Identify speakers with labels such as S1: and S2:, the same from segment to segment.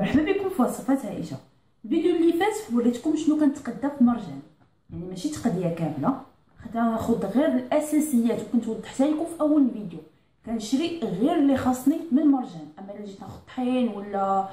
S1: مرحبا بكم في وصفات عائشه. الفيديو اللي فات وريتكم شنو كنتقدى في مرجان، يعني ماشي تقديه كامله، غناخذ غير الاساسيات وكنت وضحتها لكم في اول فيديو. كنشري غير اللي خاصني من المرجان، اما الا جيت ناخذ طحين ولا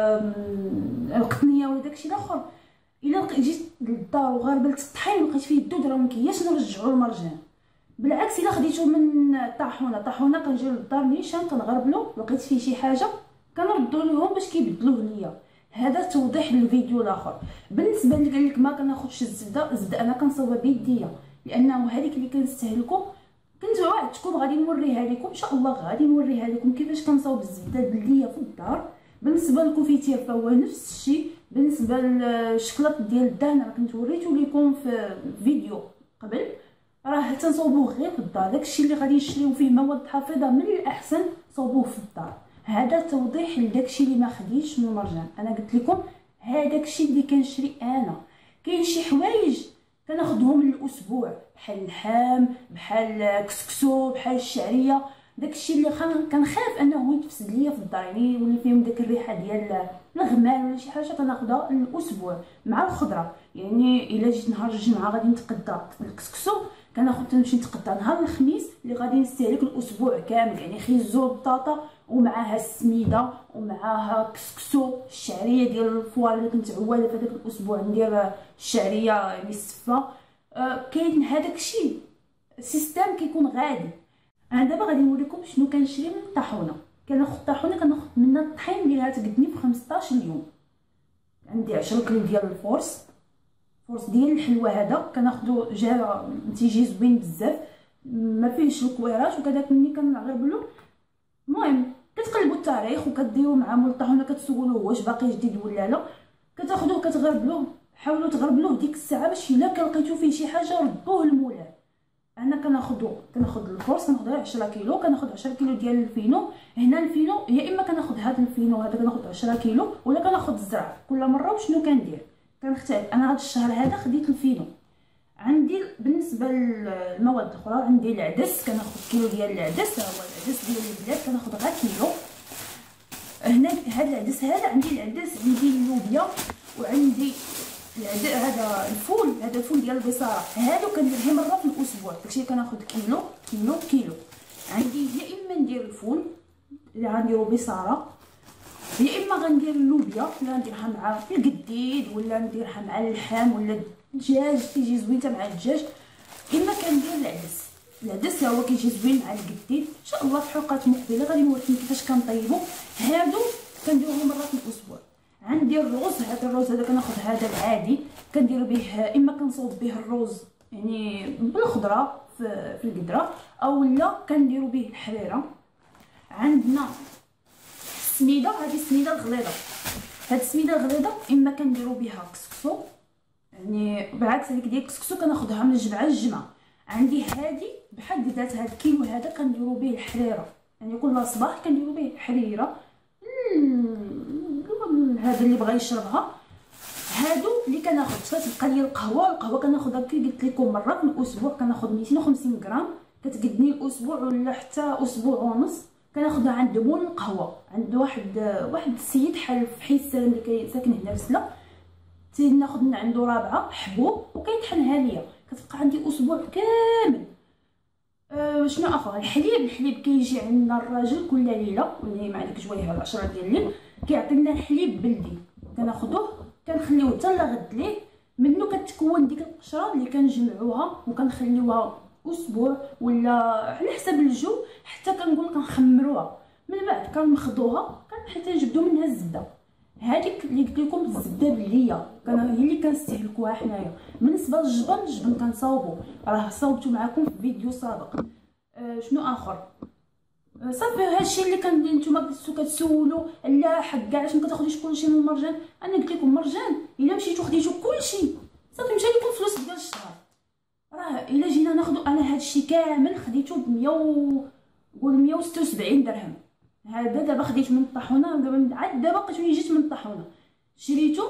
S1: القطنيه ولا داكشي الاخر، الا جيت للدار وغربلت الطحين ولقيت فيه الدود راه مكياش نرجعو المرجان. بالعكس الا خديتو من طاحونه كنجيو للدار نيشان كنغربلو لقيت فيه شي حاجه كنردو لهم باش كيبدلوه ليا. هذا توضيح للفيديو الاخر. بالنسبه اللي قال لك ما كناخذش الزبده انا كنصاوبها بيديا، لانه هذيك اللي كنستهلكو كنت وعدتكم غادي نوريها لكم ان شاء الله، غادي نوريها لكم كيفاش كنصاوب الزبده بلديه في الدار. بالنسبه للكوفيتير فهو نفس الشيء. بالنسبه للشكلاط ديال الدهن راه كنت وريتو لكم في فيديو قبل، راه تنصاوبوه غير في الدار. داكشي اللي غادي نشريو فيه مواد حافظه من الاحسن صوبوه في الدار. هذا توضيح لداكشي اللي ما خديتش من المرجان. انا قلت لكم هذاك الشيء اللي كنشري انا. كاين شي حوايج كناخذهم الاسبوع بحال اللحام، بحال كسكسو، بحال الشعريه، داكشي اللي كنخاف انه يتفسد ليا في الدار، يعني يولي فيهم داك الريحه ديال الغمال ولا شي حاجه. كناخذها الاسبوع مع الخضره. يعني الا جيت نهار الجمعه غادي نتقدى الكسكسو، كناخذ تنمشي نتقدى نهار الخميس اللي غادي نستهلك الاسبوع كامل، يعني خيزو بطاطا ومعها السميده ومعها كسكسو الشعريه ديال الفوار اللي كنت عواله في هذاك الاسبوع ندير الشعريه يعني السفه. كاين هذاك الشيء سيستم كيكون غادي. انا دابا غادي نوريكم شنو كنشري من الطاحونه. كناخذ الطاحونه كناخذ منها الطحين اللي غتقدني في 15 يوم. عندي 10 كيلو ديال الفورس ديال الحلوه، هذا كناخذو تيجي زوين بزاف، ما فيهش الكويرات وكذاك. ملي كنغربلو المهم كتقلبوا التاريخ وكديروا مع مول الطاحونه كتسولوه واش باقي جديد ولا لا، كتاخذوه كتغربلوه. حاولوا تغربلوه ديك الساعه باش الا لقيتو فيه شي حاجه ردوه للمولاه. انا كناخذ الفورس كناخذ 10 كيلو، كناخذ 10 كيلو ديال الفينو. هنا الفينو يا اما كناخذ هذا الفينو هذا كناخذ 10 كيلو، ولا كناخذ الزرع. كل مره وشنو كندير كنختار. انا هذا الشهر هذا خديت الفينو. عندي بالنسبه للمواد الاخرى عندي العدس، كناخذ كيلو ديال العدس. هو العدس ديال البلاد كناخذ غير كيلو. هنا هذا العدس هذا عندي العدس، عندي اللوبيا، وعندي هذا الفول، هذا الفول ديال البصاره. هادو كنديرهم مره في الاسبوع. داكشي كناخذ كيلو كيلو كيلو. عندي يا اما ندير الفول اللي غنديرو بصاره، يا اما غندير اللوبيا اللي غنديرها مع القديد، ولا نديرها مع اللحم ولا الدجاج تيجي زوينه مع الدجاج. اما كندير العدس هو كيجي زوين مع القديد. ان شاء الله في حلقات مقبله غادي نوريكم كيفاش كنطيبو. هادو كنديرهم مره في الاسبوع. عندي الرز، هذا الرز هذا كناخذ هذا العادي كندير به، اما كنصوب به الرز يعني بالخضره في القدره، او لا كنديروا به الحريره. عندنا السميده، هذه السميده الغليظه. هذه السميده الغليظه اما كنديروا بها كسكسو، يعني بالعكس هذيك ديال الكسكسو كناخذها من الجبعه للجمعه. عندي هذه بحد ذاتها الكيلو هذا كنديروا به الحريره، يعني كل صباح كنديروا به الحريره. هذا اللي بغى يشربها. هادو اللي كناخذ. كتبقى لي القهوه كناخذها كي قلت لكم مره في الاسبوع. كناخذ 250 غرام كتقدني الاسبوع ولا حتى اسبوع ونص. كناخذها عند مول القهوه، عند واحد السيد حال في حي السلام اللي ساكن هنا في سلا. ناخذ من عنده رابعه حبوب وكيطحنها ليا، كتبقى عندي اسبوع كامل. شنو اخر؟ الحليب كيجي عندنا الراجل كل ليله، يعني مع ديك جويهه 10 ديال الليل كيعطينا الحليب بلدي. كناخذوه كنخليوه حتى لغد ليه، منو كتكون ديك القشره اللي كنجمعوها وكنخليوها اسبوع ولا على حسب الجو، حتى كنقول كنخمروها. من بعد كنخضوها حتى نجبدو منها الزبده. هذيك اللي قلت لكم الزبده بلديه هي اللي كنستهلكوها حنايا. بالنسبه للجبن كنصاوبو، راه صاوبتو معكم في فيديو سابق. شنو اخر؟ صافي هادشي اللي نتوما كتسولوا لا حق علاش ما كتاخذيش كلشي من المرجان. انا قلت لكم مرجان الا مشيتو خديتو كلشي صافي مشى لكم فلوس ديال الشهر. راه الا جينا ناخذوا انا هادشي كامل خديتو ب 176 درهم. هذا دابا خديت من الطاحونه، دابا كتولي جيت من الطاحونه شريتو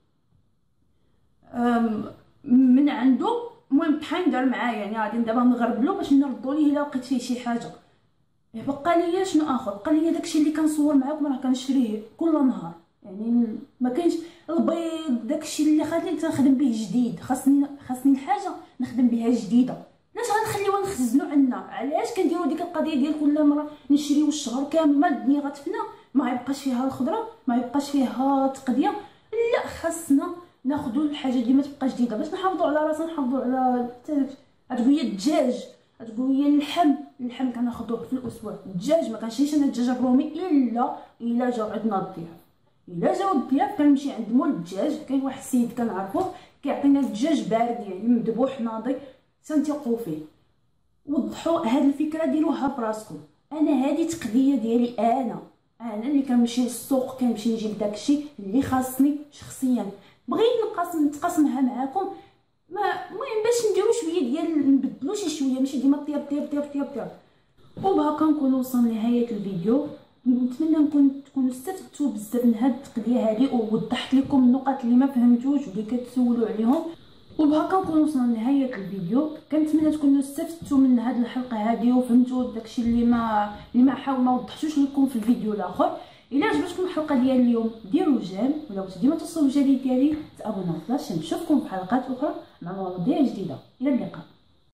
S1: من عنده. المهم الطحين دار معايا، يعني غادي دابا نغربلو باش نردو ليه الا لقيت فيه شي حاجه. بقى ليا شنو اخر؟ بقى ليا داكشي اللي كنصور معاكم راه كنشريه كل نهار. يعني ما كاينش البيض داكشي اللي خليت نخدم به جديد، خاصني الحاجه نخدم بها جديده. علاش غنخليوها نخزنو عندنا؟ علاش كنديروا ديك القضيه ديال كل مره نشريو الشهر كامل ما الدنيا غتفنى ما يبقاش فيها الخضره ما يبقاش فيها تقديه؟ لا، خاصنا ناخذوا الحاجه اللي ما تبقى جديده باش نحافظوا على راسنا، نحافظوا على غتقولي الدجاج، غتقولي اللحم كناخذوه في الاسبوع. الدجاج ما كنشريش انا الدجاج الرومي الا جاو عندنا الضياف. الا جاو الضياف كنمشي عند مول الدجاج، كاين واحد السيد كنعرفوه كيعطينا الدجاج بارد يعني مذبوح ناضي تنثقوا فيه. وضحوا هاد الفكره ديروها براسكم. انا هذه تقديه ديالي، انا اللي كنمشي للسوق كنمشي نجيب داكشي اللي خاصني شخصيا. بغيت نتقاسمها معاكم، المهم باش نديرو شويه ديال نبدلو شي شويه، ماشي ديما طياب. وبهكا نكون وصلنا لنهايه الفيديو. نتمنى تكونوا استفدتوا بزاف من هاد التقديه هذه، ووضحت لكم النقط اللي ما فهمتوش واللي كتسولوا عليهم. وبهكا نكون وصلنا لنهايه الفيديو. كنتمنى تكونوا استفدتوا من هذه الحلقه هذه وفهمتوا داكشي اللي ما وضحتوش لكم في الفيديو الاخر. الا عجبتكم الحلقه ديال اليوم ديروا جيم، ولا بغيتو ديما توصلوا الجديد ديالي تابوناو. نشوفكم في حلقات اخرى مع مواضيع جديده. الى اللقاء.